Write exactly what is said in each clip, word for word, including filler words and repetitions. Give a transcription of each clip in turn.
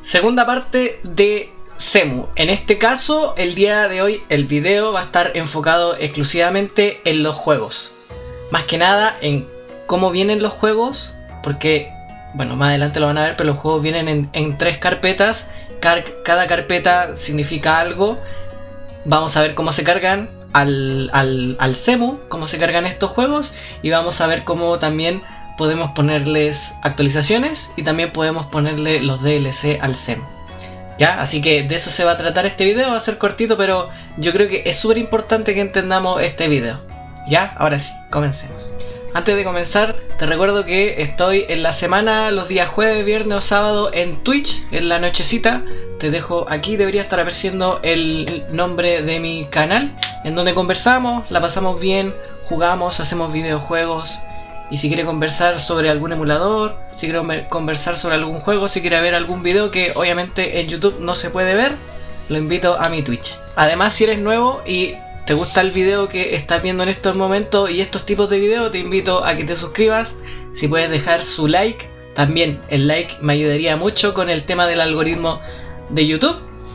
Segunda parte de Cemu. En este caso, el día de hoy el video va a estar enfocado exclusivamente en los juegos. Más que nada en cómo vienen los juegos, porque, bueno, más adelante lo van a ver, pero los juegos vienen en, en tres carpetas. Car cada carpeta significa algo. Vamos a ver cómo se cargan al, al, al Cemu, cómo se cargan estos juegos, y vamos a ver cómo también podemos ponerles actualizaciones y también podemos ponerle los D L C al Cemu. ¿Ya? Así que de eso se va a tratar este video. Va a ser cortito, pero yo creo que es súper importante que entendamos este video. ¿Ya? Ahora sí, comencemos. Antes de comenzar, te recuerdo que estoy en la semana, los días jueves, viernes o sábado en Twitch, en la nochecita. Te dejo aquí, debería estar apareciendo el nombre de mi canal, en donde conversamos, la pasamos bien, jugamos, hacemos videojuegos. Y si quiere conversar sobre algún emulador, si quiere conversar sobre algún juego, si quiere ver algún video que obviamente en YouTube no se puede ver, lo invito a mi Twitch. Además, si eres nuevo y te gusta el video que estás viendo en estos momentos y estos tipos de videos, te invito a que te suscribas. Si puedes dejar su like, también el like me ayudaría mucho con el tema del algoritmo de YouTube.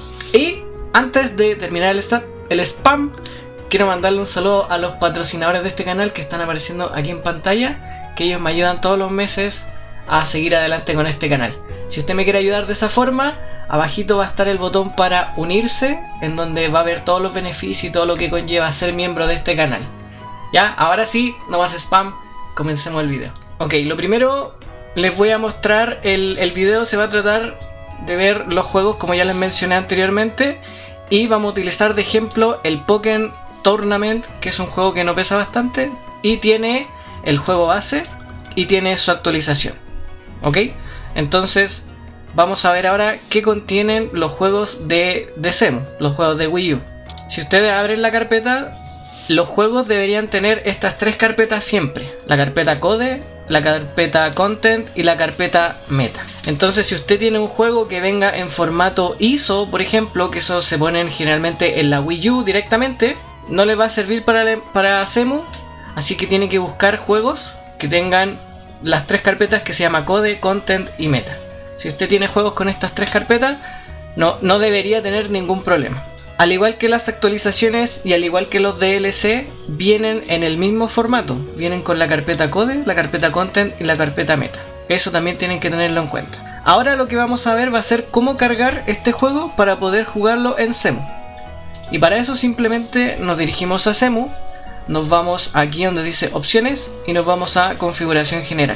Y antes de terminar el, el spam, quiero mandarle un saludo a los patrocinadores de este canal que están apareciendo aquí en pantalla, que ellos me ayudan todos los meses a seguir adelante con este canal. Si usted me quiere ayudar de esa forma, abajito va a estar el botón para unirse, en donde va a ver todos los beneficios y todo lo que conlleva ser miembro de este canal. Ya, ahora sí, no más spam, comencemos el video. Ok, lo primero les voy a mostrar, el, el video se va a tratar de ver los juegos como ya les mencioné anteriormente, y vamos a utilizar de ejemplo el Pokémon Tournament, que es un juego que no pesa bastante y tiene el juego base y tiene su actualización. Ok, entonces vamos a ver ahora qué contienen los juegos de, de Cemu, los juegos de Wii U. Si ustedes abren la carpeta, los juegos deberían tener estas tres carpetas siempre: la carpeta Code, la carpeta Content y la carpeta Meta. Entonces, si usted tiene un juego que venga en formato I S O, por ejemplo, que eso se ponen generalmente en la Wii U directamente, no le va a servir para, para Cemu, así que tiene que buscar juegos que tengan las tres carpetas que se llama Code, Content y Meta. Si usted tiene juegos con estas tres carpetas, no, no debería tener ningún problema. Al igual que las actualizaciones y al igual que los D L C, vienen en el mismo formato. Vienen con la carpeta Code, la carpeta Content y la carpeta Meta. Eso también tienen que tenerlo en cuenta. Ahora lo que vamos a ver va a ser cómo cargar este juego para poder jugarlo en Cemu. Y para eso simplemente nos dirigimos a Cemu, nos vamos aquí donde dice opciones y nos vamos a configuración general.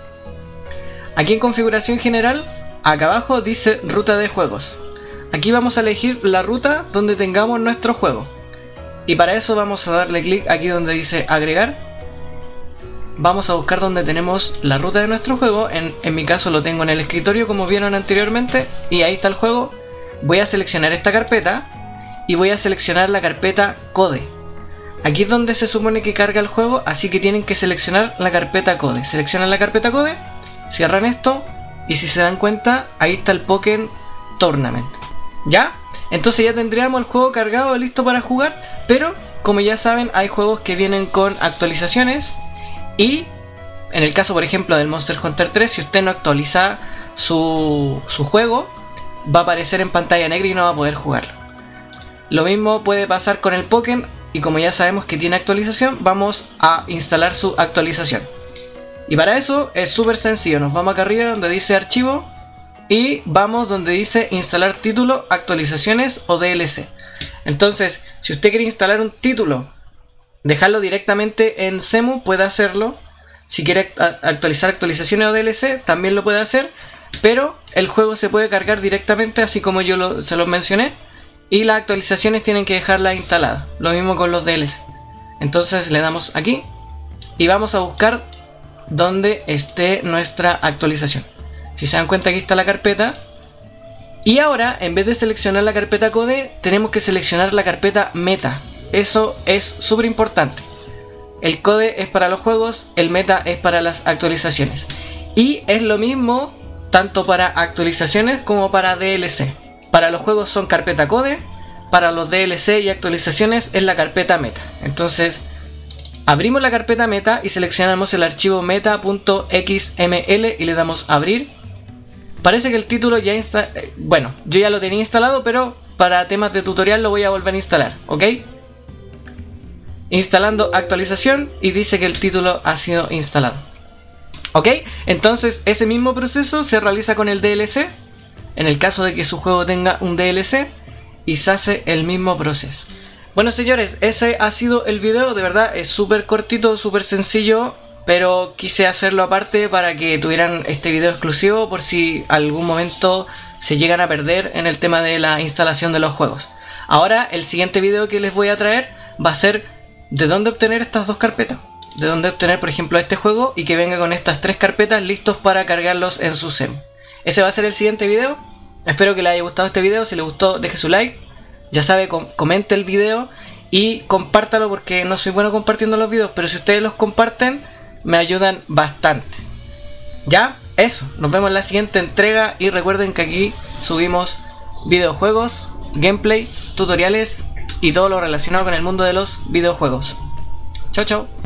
Aquí en configuración general, acá abajo dice ruta de juegos. Aquí vamos a elegir la ruta donde tengamos nuestro juego. Y para eso vamos a darle clic aquí donde dice agregar. Vamos a buscar donde tenemos la ruta de nuestro juego. En, en mi caso lo tengo en el escritorio, como vieron anteriormente, y ahí está el juego. Voy a seleccionar esta carpeta y voy a seleccionar la carpeta Code. Aquí es donde se supone que carga el juego, así que tienen que seleccionar la carpeta Code. Seleccionan la carpeta Code, cierran esto y si se dan cuenta, ahí está el Pokémon Tournament. ¿Ya? Entonces ya tendríamos el juego cargado, listo para jugar, pero como ya saben, hay juegos que vienen con actualizaciones y en el caso, por ejemplo, del Monster Hunter tres, si usted no actualiza su, su juego, va a aparecer en pantalla negra y no va a poder jugarlo. Lo mismo puede pasar con el Pokémon, y como ya sabemos que tiene actualización, vamos a instalar su actualización. Y para eso es súper sencillo, nos vamos acá arriba donde dice archivo y vamos donde dice instalar título, actualizaciones o D L C. Entonces, si usted quiere instalar un título, dejarlo directamente en Cemu, puede hacerlo. Si quiere actualizar actualizaciones o D L C, también lo puede hacer, pero el juego se puede cargar directamente, así como yo lo, se los mencioné. Y las actualizaciones tienen que dejarlas instaladas. Lo mismo con los D L C. Entonces le damos aquí y vamos a buscar donde esté nuestra actualización. Si se dan cuenta, aquí está la carpeta. Y ahora, en vez de seleccionar la carpeta Code, tenemos que seleccionar la carpeta Meta. Eso es súper importante. El Code es para los juegos, el Meta es para las actualizaciones. Y es lo mismo tanto para actualizaciones como para D L C. Para los juegos son carpeta Code, para los D L C y actualizaciones es la carpeta Meta. Entonces, abrimos la carpeta Meta y seleccionamos el archivo meta punto x m l y le damos a abrir. Parece que el título ya está... Bueno, yo ya lo tenía instalado, pero para temas de tutorial lo voy a volver a instalar, ¿ok? Instalando actualización y dice que el título ha sido instalado. ¿Ok? Entonces ese mismo proceso se realiza con el D L C. En el caso de que su juego tenga un D L C. Y se hace el mismo proceso. Bueno, señores, ese ha sido el video. De verdad es súper cortito, súper sencillo. Pero quise hacerlo aparte para que tuvieran este video exclusivo por si algún momento se llegan a perder en el tema de la instalación de los juegos. Ahora el siguiente video que les voy a traer va a ser de dónde obtener estas dos carpetas. De dónde obtener, por ejemplo, este juego y que venga con estas tres carpetas listos para cargarlos en su SEMU. Ese va a ser el siguiente video. Espero que les haya gustado este video. Si les gustó, deje su like. Ya sabe, com comente el video y compártalo porque no soy bueno compartiendo los videos, pero si ustedes los comparten me ayudan bastante. Ya, eso, nos vemos en la siguiente entrega y recuerden que aquí subimos videojuegos, gameplay, tutoriales y todo lo relacionado con el mundo de los videojuegos. Chao, chao.